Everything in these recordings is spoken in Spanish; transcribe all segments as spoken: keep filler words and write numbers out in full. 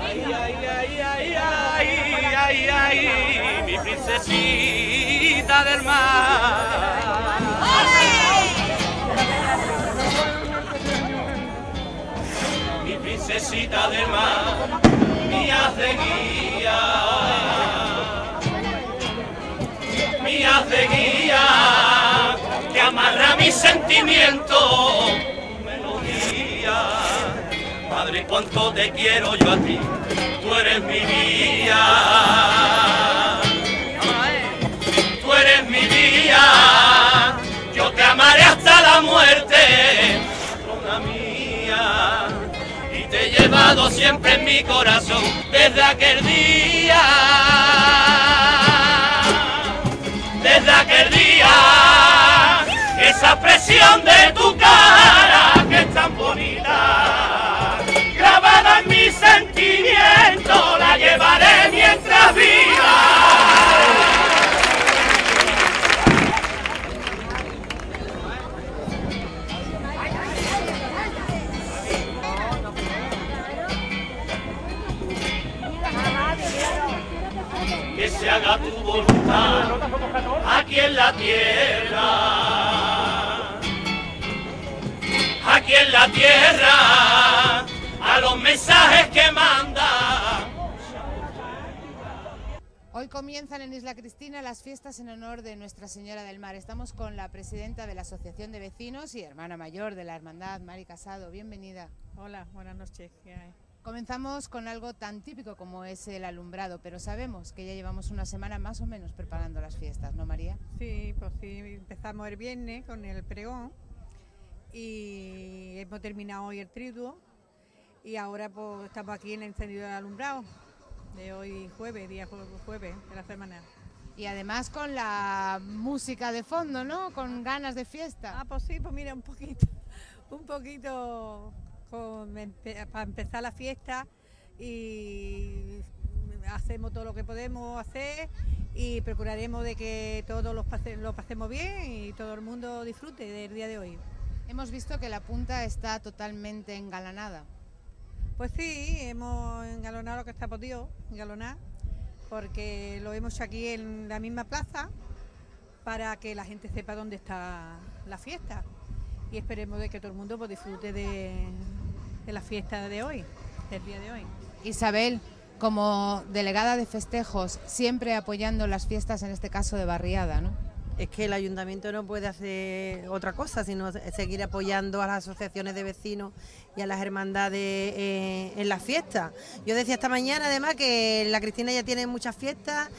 Ay, ay, ay, ay, ay, ay, ay, mi princesita del mar. Mi princesita del mar, mi hace guía, mi hace guía, que amarra mis sentimientos, melodía. Madre, cuánto te quiero yo a ti, tú eres mi vida, tú eres mi vida, yo te amaré hasta la muerte, patrona mía, y te he llevado siempre en mi corazón desde aquel día, desde aquel día, esa expresión de tu cara que es tan bonita, grabada en mi sentimiento, la llevaré mientras viva. Que se haga tu voluntad aquí en la tierra, aquí en la tierra, a los mensajes que manda. Hoy comienzan en Isla Cristina las fiestas en honor de Nuestra Señora del Mar. Estamos con la presidenta de la Asociación de Vecinos y hermana mayor de la Hermandad, Mari Casado. Bienvenida. Hola, buenas noches. ¿Qué hay? Comenzamos con algo tan típico como es el alumbrado, pero sabemos que ya llevamos una semana más o menos preparando las fiestas, ¿no, María? Sí, pues sí, empezamos el viernes con el pregón y hemos terminado hoy el triduo y ahora pues estamos aquí en el encendido del alumbrado de hoy jueves, día jueves de la semana. Y además con la música de fondo, ¿no? Con ganas de fiesta. Ah, pues sí, pues mira, un poquito, un poquito con, para empezar la fiesta y hacemos todo lo que podemos hacer y procuraremos de que todos los pase, lo pasemos bien y todo el mundo disfrute del día de hoy. Hemos visto que la punta está totalmente engalanada. Pues sí, hemos engalonado lo que está podido engalonar, porque lo hemos hecho aquí en la misma plaza para que la gente sepa dónde está la fiesta y esperemos de que todo el mundo pues, disfrute de, de la fiesta de hoy, del día de hoy. Isabel, como delegada de festejos, siempre apoyando las fiestas, en este caso de barriada, ¿no? Es que el ayuntamiento no puede hacer otra cosa, sino seguir apoyando a las asociaciones de vecinos y a las hermandades eh, en las fiestas. Yo decía esta mañana además que la Cristina ya tiene muchas fiestas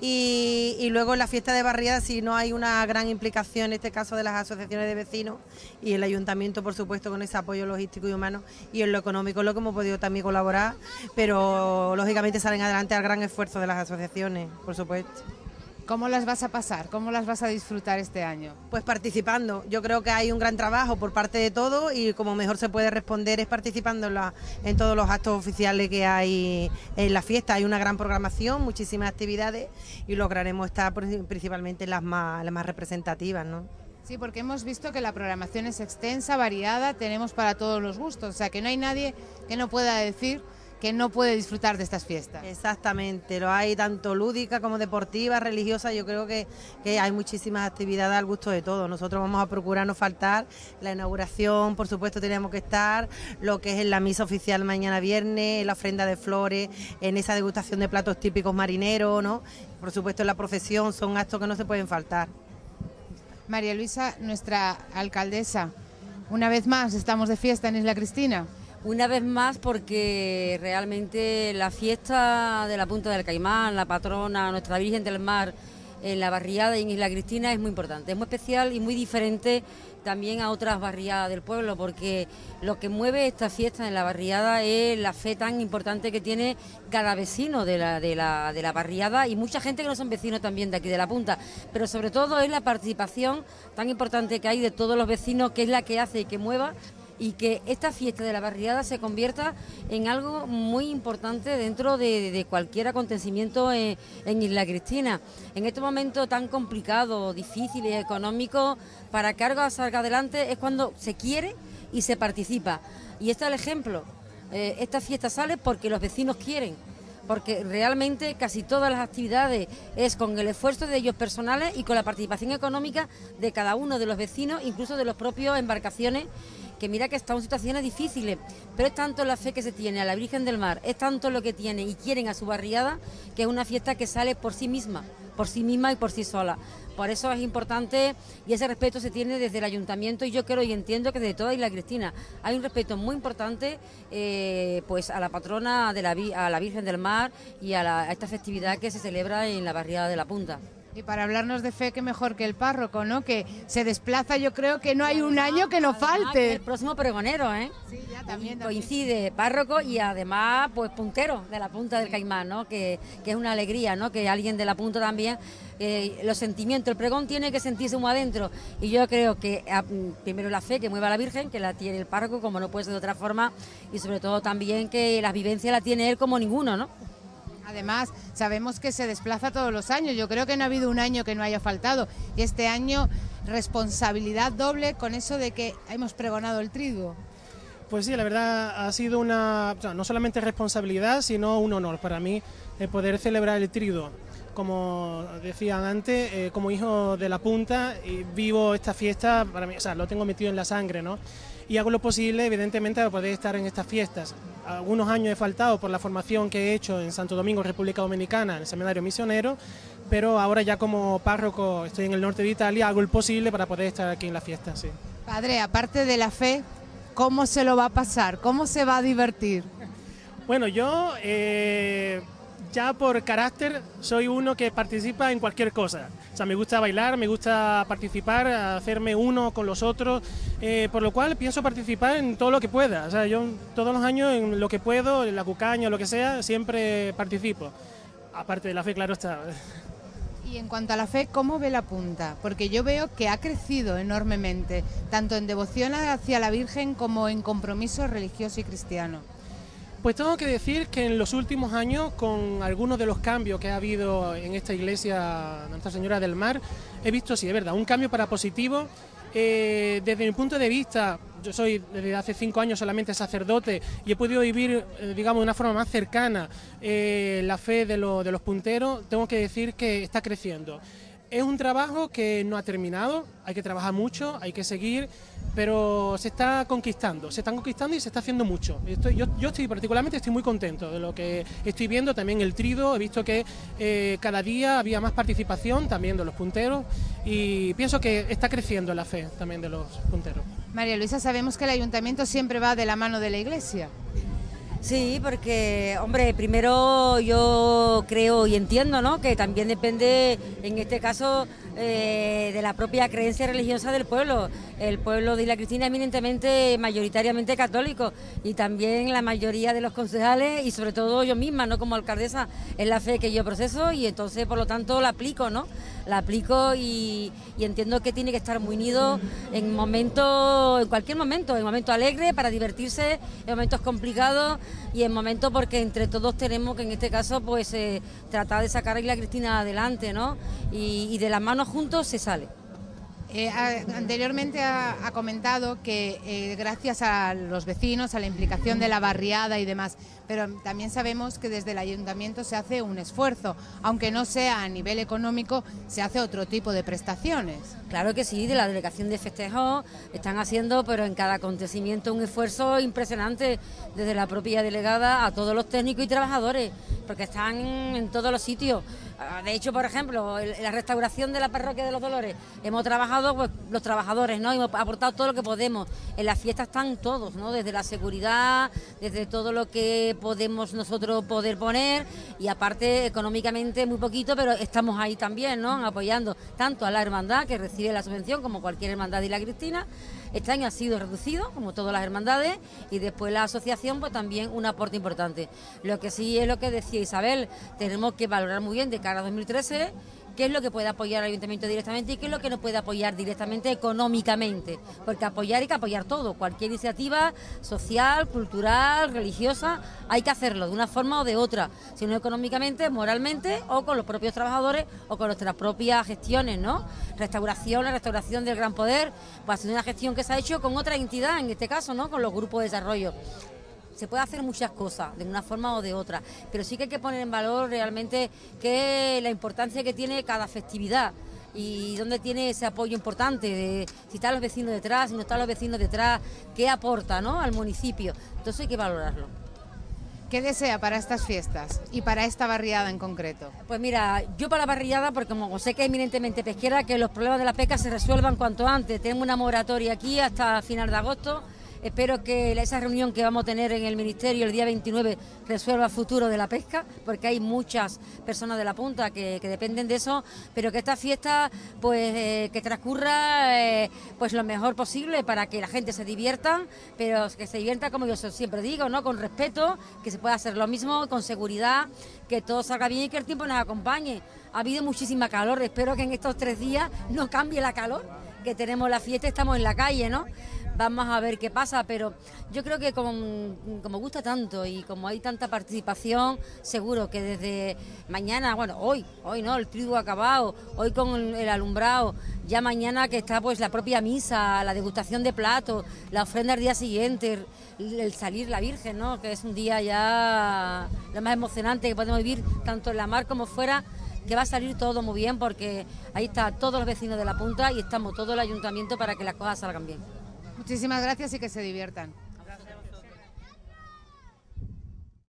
y, y luego en la fiesta de barriada si no hay una gran implicación en este caso de las asociaciones de vecinos y el ayuntamiento por supuesto con ese apoyo logístico y humano y en lo económico lo que hemos podido también colaborar, pero lógicamente salen adelante al gran esfuerzo de las asociaciones, por supuesto. ¿Cómo las vas a pasar? ¿Cómo las vas a disfrutar este año? Pues participando. Yo creo que hay un gran trabajo por parte de todos y como mejor se puede responder es participando en, la, en todos los actos oficiales que hay en la fiesta. Hay una gran programación, muchísimas actividades y lograremos estar principalmente en las más, las más representativas, ¿no? Sí, porque hemos visto que la programación es extensa, variada, tenemos para todos los gustos, o sea que no hay nadie que no pueda decir que no puede disfrutar de estas fiestas. Exactamente, lo hay tanto lúdica como deportiva, religiosa, yo creo que, que hay muchísimas actividades al gusto de todos. Nosotros vamos a procurar no faltar, la inauguración por supuesto tenemos que estar, lo que es en la misa oficial mañana viernes, en la ofrenda de flores, en esa degustación de platos típicos marineros, ¿no? Por supuesto en la procesión, son actos que no se pueden faltar. María Luisa, nuestra alcaldesa, una vez más estamos de fiesta en Isla Cristina. Una vez más porque realmente la fiesta de la Punta del Caimán, la patrona, Nuestra Virgen del Mar, en la barriada y en Isla Cristina es muy importante, es muy especial y muy diferente también a otras barriadas del pueblo, porque lo que mueve esta fiesta en la barriada es la fe tan importante que tiene cada vecino de la, de la, de la barriada y mucha gente que no son vecinos también de aquí de la Punta, pero sobre todo es la participación tan importante que hay de todos los vecinos, que es la que hace que mueva y que esta fiesta de la barriada se convierta en algo muy importante dentro de, de cualquier acontecimiento en, en Isla Cristina. En este momento tan complicado, difícil y económico, para que algo salga adelante es cuando se quiere y se participa. Y este es el ejemplo Eh, esta fiesta sale porque los vecinos quieren, porque realmente casi todas las actividades es con el esfuerzo de ellos personales y con la participación económica de cada uno de los vecinos, incluso de los propios embarcaciones, que mira que están en situaciones difíciles, pero es tanto la fe que se tiene a la Virgen del Mar, es tanto lo que tienen y quieren a su barriada, que es una fiesta que sale por sí misma, por sí misma y por sí sola. Por eso es importante y ese respeto se tiene desde el ayuntamiento y yo creo y entiendo que desde toda Isla Cristina hay un respeto muy importante eh, pues a la patrona de la, a la Virgen del Mar y a, la, a esta festividad que se celebra en la barriada de la Punta. Y para hablarnos de fe, qué mejor que el párroco, ¿no? Que se desplaza, yo creo que no hay un año que no falte. El próximo pregonero, ¿eh? Sí, ya también. Coincide párroco y además, pues puntero de la Punta del Caimán, ¿no? Que, que es una alegría, ¿no? Que alguien de la Punta también, eh, los sentimientos, el pregón tiene que sentirse muy adentro. Y yo creo que a, primero la fe que mueva a la Virgen, que la tiene el párroco, como no puede ser de otra forma, y sobre todo también que la vivencia la tiene él como ninguno, ¿no? Además, sabemos que se desplaza todos los años. Yo creo que no ha habido un año que no haya faltado. Y este año, responsabilidad doble con eso de que hemos pregonado el triduo. Pues sí, la verdad ha sido una, o sea, no solamente responsabilidad, sino un honor para mí eh, poder celebrar el triduo. Como decían antes, eh, como hijo de la Punta, y vivo esta fiesta, para mí, o sea, lo tengo metido en la sangre, ¿no? Y hago lo posible, evidentemente, para poder estar en estas fiestas. Algunos años he faltado por la formación que he hecho en Santo Domingo, República Dominicana, en el Seminario Misionero, pero ahora ya como párroco estoy en el norte de Italia, hago el posible para poder estar aquí en la fiesta, sí. Padre, aparte de la fe, ¿cómo se lo va a pasar? ¿Cómo se va a divertir? Bueno, yo eh, ya por carácter soy uno que participa en cualquier cosa. O sea, me gusta bailar, me gusta participar, hacerme uno con los otros, eh, por lo cual pienso participar en todo lo que pueda. O sea, yo todos los años en lo que puedo, en la cucaña o lo que sea, siempre participo. Aparte de la fe, claro está. Y en cuanto a la fe, ¿cómo ve la Punta? Porque yo veo que ha crecido enormemente, tanto en devoción hacia la Virgen como en compromiso religioso y cristiano. Pues tengo que decir que en los últimos años, con algunos de los cambios que ha habido en esta iglesia Nuestra Señora del Mar, he visto, sí, es verdad, un cambio para positivo. Eh, desde mi punto de vista, yo soy desde hace cinco años solamente sacerdote y he podido vivir, eh, digamos, de una forma más cercana eh, la fe de, lo, de los punteros. Tengo que decir que está creciendo. Es un trabajo que no ha terminado, hay que trabajar mucho, hay que seguir, pero se está conquistando, se están conquistando y se está haciendo mucho. Estoy, yo, yo estoy particularmente estoy muy contento de lo que estoy viendo, también el triduo, he visto que eh, cada día había más participación también de los punteros y pienso que está creciendo la fe también de los punteros. María Luisa, sabemos que el ayuntamiento siempre va de la mano de la iglesia. Sí, porque, hombre, primero yo creo y entiendo, ¿no?, que también depende, en este caso, eh, de la propia creencia religiosa del pueblo. El pueblo de Isla Cristina es eminentemente, mayoritariamente católico y también la mayoría de los concejales y sobre todo yo misma, ¿no?, como alcaldesa, es la fe que yo proceso y entonces, por lo tanto, la aplico, ¿no?, la aplico y, y entiendo que tiene que estar muy unido en momentos, en cualquier momento, en momentos alegres para divertirse, en momentos complicados y en momentos porque entre todos tenemos que en este caso pues eh, tratar de sacar a Isla Cristina adelante, ¿no? Y, y de las manos juntos se sale. Eh, a, anteriormente ha, ha comentado que eh, gracias a los vecinos, a la implicación de la barriada y demás, pero también sabemos que desde el ayuntamiento se hace un esfuerzo, aunque no sea a nivel económico, se hace otro tipo de prestaciones. Claro que sí, de la delegación de festejos están haciendo, pero en cada acontecimiento un esfuerzo impresionante desde la propia delegada a todos los técnicos y trabajadores, porque están en todos los sitios. De hecho, por ejemplo, en la restauración de la parroquia de los Dolores, hemos trabajado pues, los trabajadores, ¿no? Hemos aportado todo lo que podemos. En las fiestas están todos, ¿no? Desde la seguridad, desde todo lo que podemos nosotros poder poner y aparte económicamente muy poquito, pero estamos ahí también, ¿no?, apoyando tanto a la hermandad que recibe la subvención como cualquier hermandad de Isla Cristina. Este año ha sido reducido, como todas las hermandades, y después la asociación pues también un aporte importante. Lo que sí es lo que decía Isabel, tenemos que valorar muy bien de cara a dos mil trece qué es lo que puede apoyar al ayuntamiento directamente y qué es lo que no puede apoyar directamente económicamente, porque apoyar hay que apoyar todo, cualquier iniciativa social, cultural, religiosa, hay que hacerlo de una forma o de otra, si no económicamente, moralmente o con los propios trabajadores o con nuestras propias gestiones, ¿no? Restauración, la restauración del Gran Poder, pues ha sido una gestión que se ha hecho con otra entidad, en este caso, ¿no?, con los grupos de desarrollo. se puede hacer muchas cosas, de una forma o de otra, pero sí que hay que poner en valor realmente que la importancia que tiene cada festividad y dónde tiene ese apoyo importante, de si están los vecinos detrás, si no están los vecinos detrás, qué aporta, ¿no?, al municipio. Entonces hay que valorarlo. ¿Qué desea para estas fiestas y para esta barriada en concreto? Pues mira, yo para la barriada, porque como sé que es eminentemente pesquera, que los problemas de la pesca se resuelvan cuanto antes. Tenemos una moratoria aquí hasta final de agosto. Espero que esa reunión que vamos a tener en el Ministerio el día veintinueve resuelva el futuro de la pesca, porque hay muchas personas de la Punta que, que dependen de eso, pero que esta fiesta pues eh, que transcurra eh, pues lo mejor posible para que la gente se divierta, pero que se divierta, como yo siempre digo, ¿no?, con respeto, que se pueda hacer lo mismo, con seguridad, que todo salga bien y que el tiempo nos acompañe. Ha habido muchísima calor, espero que en estos tres días no cambie la calor, que tenemos la fiesta, estamos en la calle, ¿no? Vamos a ver qué pasa, pero yo creo que como, como gusta tanto y como hay tanta participación, seguro que desde mañana, bueno, hoy, hoy no, el triduo acabado, hoy con el alumbrado, ya mañana que está pues la propia misa, la degustación de platos, la ofrenda al día siguiente, el, el salir la Virgen, ¿no?, que es un día ya lo más emocionante que podemos vivir, tanto en la mar como fuera, que va a salir todo muy bien porque ahí están todos los vecinos de la Punta y estamos todo el ayuntamiento para que las cosas salgan bien. Muchísimas gracias y que se diviertan.